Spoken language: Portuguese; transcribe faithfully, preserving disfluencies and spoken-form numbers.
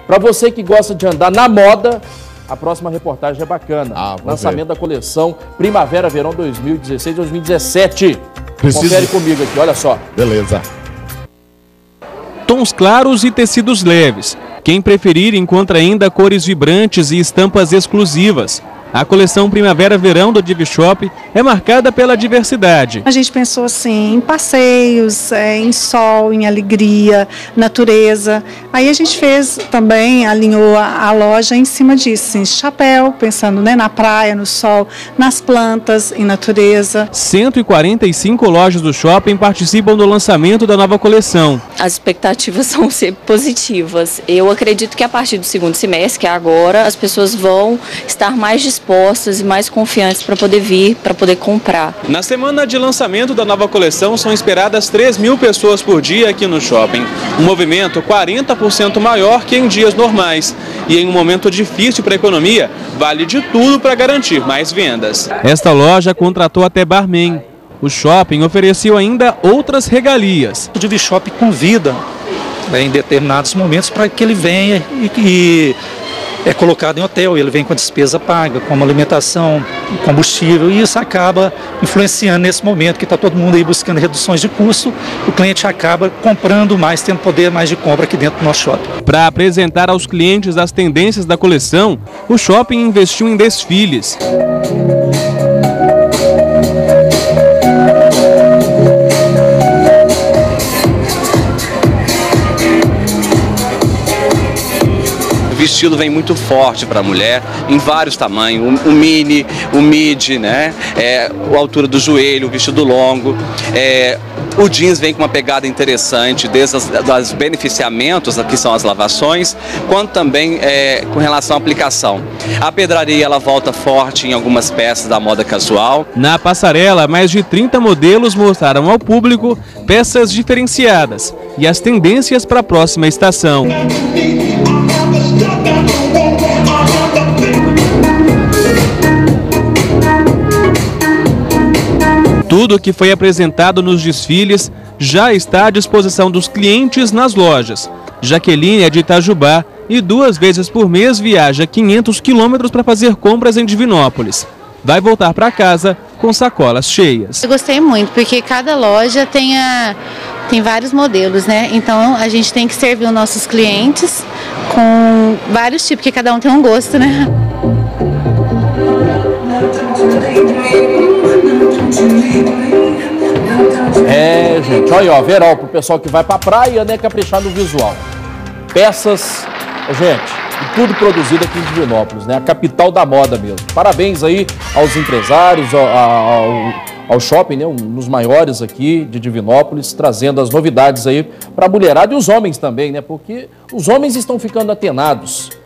Para você que gosta de andar na moda, a próxima reportagem é bacana. Ah, Lançamento ver. da coleção Primavera-Verão dois mil e dezesseis dois mil e dezessete. Preciso... Confere comigo aqui, olha só. Beleza. Tons claros e tecidos leves. Quem preferir encontra ainda cores vibrantes e estampas exclusivas. A coleção Primavera-Verão do Divishop é marcada pela diversidade. A gente pensou assim, em passeios, é, em sol, em alegria, natureza. Aí a gente fez também, alinhou a, a loja em cima disso, em chapéu, pensando, né, na praia, no sol, nas plantas, em natureza. cento e quarenta e cinco lojas do shopping participam do lançamento da nova coleção. As expectativas são sempre positivas. Eu acredito que a partir do segundo semestre, que é agora, as pessoas vão estar mais dispostas e mais confiantes para poder vir, para poder comprar. Na semana de lançamento da nova coleção são esperadas três mil pessoas por dia aqui no shopping. Um movimento quarenta por cento maior que em dias normais. E em um momento difícil para a economia, vale de tudo para garantir mais vendas. Esta loja contratou até barman. O shopping ofereceu ainda outras regalias. O Divishop convida, né, em determinados momentos para que ele venha e... e é colocado em hotel, ele vem com a despesa paga, como alimentação, combustível, e isso acaba influenciando nesse momento que está todo mundo aí buscando reduções de custo, o cliente acaba comprando mais, tendo poder mais de compra aqui dentro do nosso shopping. Para apresentar aos clientes as tendências da coleção, o shopping investiu em desfiles. O vestido vem muito forte para a mulher, em vários tamanhos, o, o mini, o mid, né? É, a altura do joelho, o vestido longo. É, o jeans vem com uma pegada interessante, desde as das beneficiamentos, que são as lavações, quanto também é, com relação à aplicação. A pedraria ela volta forte em algumas peças da moda casual. Na passarela, mais de trinta modelos mostraram ao público peças diferenciadas e as tendências para a próxima estação. Tudo que foi apresentado nos desfiles já está à disposição dos clientes nas lojas. Jaqueline é de Itajubá e duas vezes por mês viaja quinhentos quilômetros para fazer compras em Divinópolis. Vai voltar para casa com sacolas cheias. Eu gostei muito, porque cada loja tem, a, tem vários modelos, né? Então a gente tem que servir os nossos clientes com vários tipos, porque cada um tem um gosto, né? É, gente, olha, ó, verão pro pessoal que vai pra praia, né, caprichar no visual. Peças, gente, e tudo produzido aqui em Divinópolis, né, a capital da moda mesmo. Parabéns aí aos empresários, ao, ao, ao shopping, né, um dos maiores aqui de Divinópolis, trazendo as novidades aí pra mulherada e os homens também, né, porque os homens estão ficando atenados.